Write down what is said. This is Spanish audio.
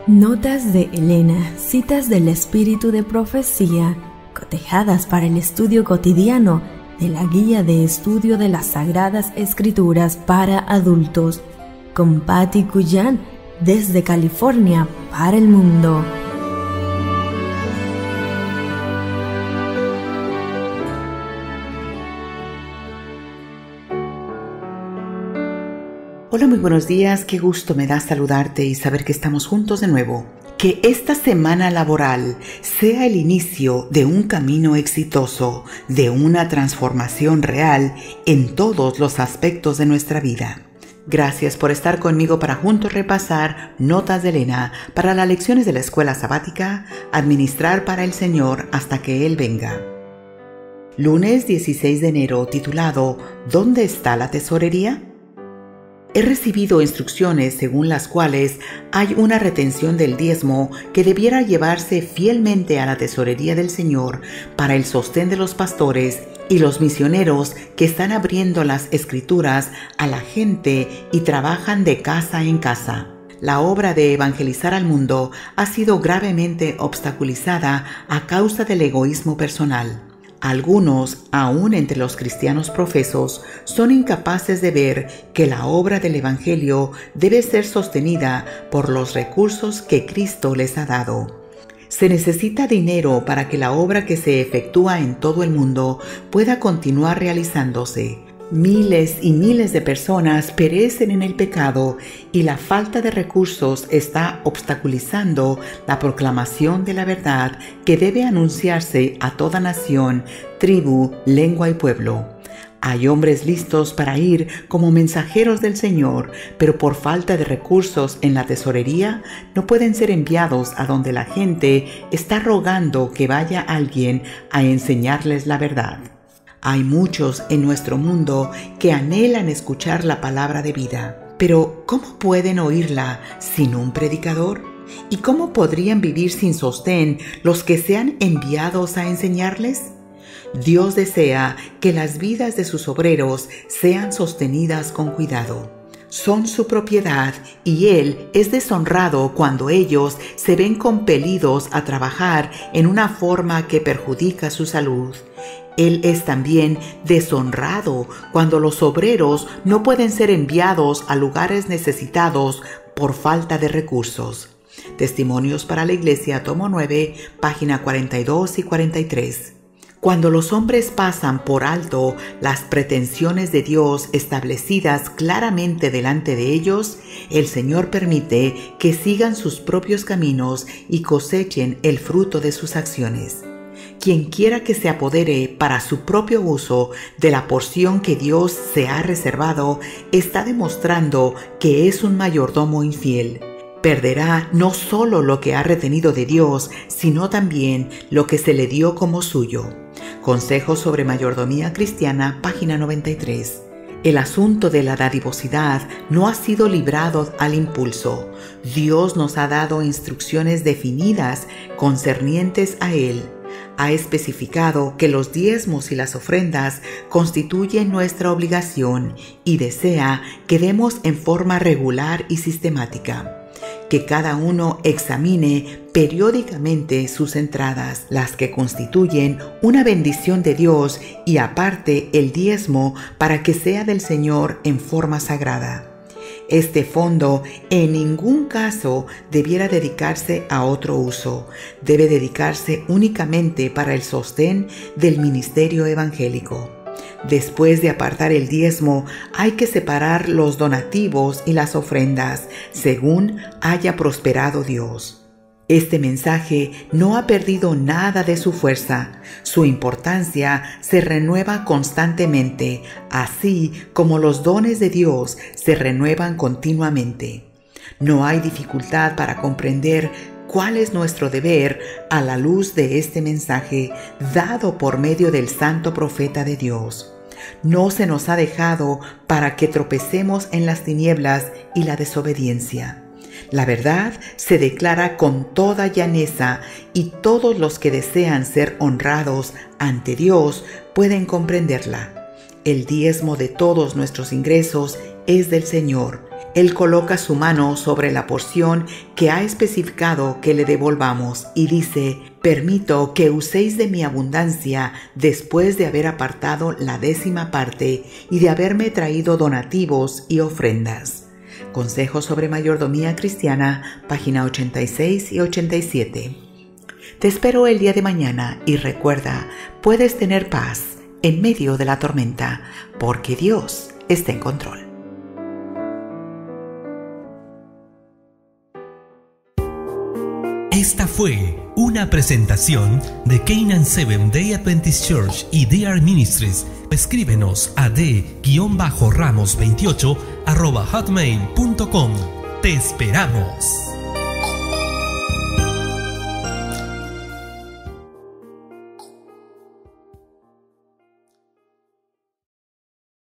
Notas de Elena, citas del espíritu de profecía, cotejadas para el estudio cotidiano de la Guía de Estudio de las Sagradas Escrituras para Adultos, con Patti Cuyan, desde California para el mundo. Hola, muy buenos días, qué gusto me da saludarte y saber que estamos juntos de nuevo. Que esta semana laboral sea el inicio de un camino exitoso, de una transformación real en todos los aspectos de nuestra vida. Gracias por estar conmigo para juntos repasar Notas de Elena para las lecciones de la escuela sabática, administrar para el Señor hasta que Él venga. Lunes 16 de enero, titulado ¿Dónde está la tesorería? He recibido instrucciones según las cuales hay una retención del diezmo que debiera llevarse fielmente a la tesorería del Señor para el sostén de los pastores y los misioneros que están abriendo las escrituras a la gente y trabajan de casa en casa. La obra de evangelizar al mundo ha sido gravemente obstaculizada a causa del egoísmo personal. Algunos, aún entre los cristianos profesos, son incapaces de ver que la obra del Evangelio debe ser sostenida por los recursos que Cristo les ha dado. Se necesita dinero para que la obra que se efectúa en todo el mundo pueda continuar realizándose. Miles y miles de personas perecen en el pecado y la falta de recursos está obstaculizando la proclamación de la verdad que debe anunciarse a toda nación, tribu, lengua y pueblo. Hay hombres listos para ir como mensajeros del Señor, pero por falta de recursos en la tesorería no pueden ser enviados a donde la gente está rogando que vaya alguien a enseñarles la verdad. Hay muchos en nuestro mundo que anhelan escuchar la palabra de vida, pero ¿cómo pueden oírla sin un predicador? ¿Y cómo podrían vivir sin sostén los que sean enviados a enseñarles? Dios desea que las vidas de sus obreros sean sostenidas con cuidado. Son su propiedad y Él es deshonrado cuando ellos se ven compelidos a trabajar en una forma que perjudica su salud. Él es también deshonrado cuando los obreros no pueden ser enviados a lugares necesitados por falta de recursos. Testimonios para la Iglesia, tomo 9, página 42 y 43. Cuando los hombres pasan por alto las pretensiones de Dios establecidas claramente delante de ellos, el Señor permite que sigan sus propios caminos y cosechen el fruto de sus acciones. Quien quiera que se apodere para su propio uso de la porción que Dios se ha reservado, está demostrando que es un mayordomo infiel. Perderá no solo lo que ha retenido de Dios, sino también lo que se le dio como suyo. Consejos sobre mayordomía cristiana, página 93. El asunto de la dadivosidad no ha sido librado al impulso. Dios nos ha dado instrucciones definidas concernientes a Él. Ha especificado que los diezmos y las ofrendas constituyen nuestra obligación y desea que demos en forma regular y sistemática. Que cada uno examine periódicamente sus entradas, las que constituyen una bendición de Dios, y aparte el diezmo para que sea del Señor en forma sagrada. Este fondo en ningún caso debiera dedicarse a otro uso. Debe dedicarse únicamente para el sostén del ministerio evangélico. Después de apartar el diezmo, hay que separar los donativos y las ofrendas, según haya prosperado Dios. Este mensaje no ha perdido nada de su fuerza. Su importancia se renueva constantemente, así como los dones de Dios se renuevan continuamente. No hay dificultad para comprender cuál es nuestro deber a la luz de este mensaje dado por medio del santo profeta de Dios. No se nos ha dejado para que tropecemos en las tinieblas y la desobediencia. La verdad se declara con toda llaneza y todos los que desean ser honrados ante Dios pueden comprenderla. El diezmo de todos nuestros ingresos es del Señor. Él coloca su mano sobre la porción que ha especificado que le devolvamos y dice: permito que uséis de mi abundancia después de haber apartado la 10ª parte y de haberme traído donativos y ofrendas. Consejos sobre mayordomía cristiana, página 86 y 87. Te espero el día de mañana y recuerda, puedes tener paz en medio de la tormenta, porque Dios está en control. Esta fue una presentación de Canaan Seventh Day Adventist Church y DR Ministries. Escríbenos a d-ramos28@hotmail.com. Te esperamos.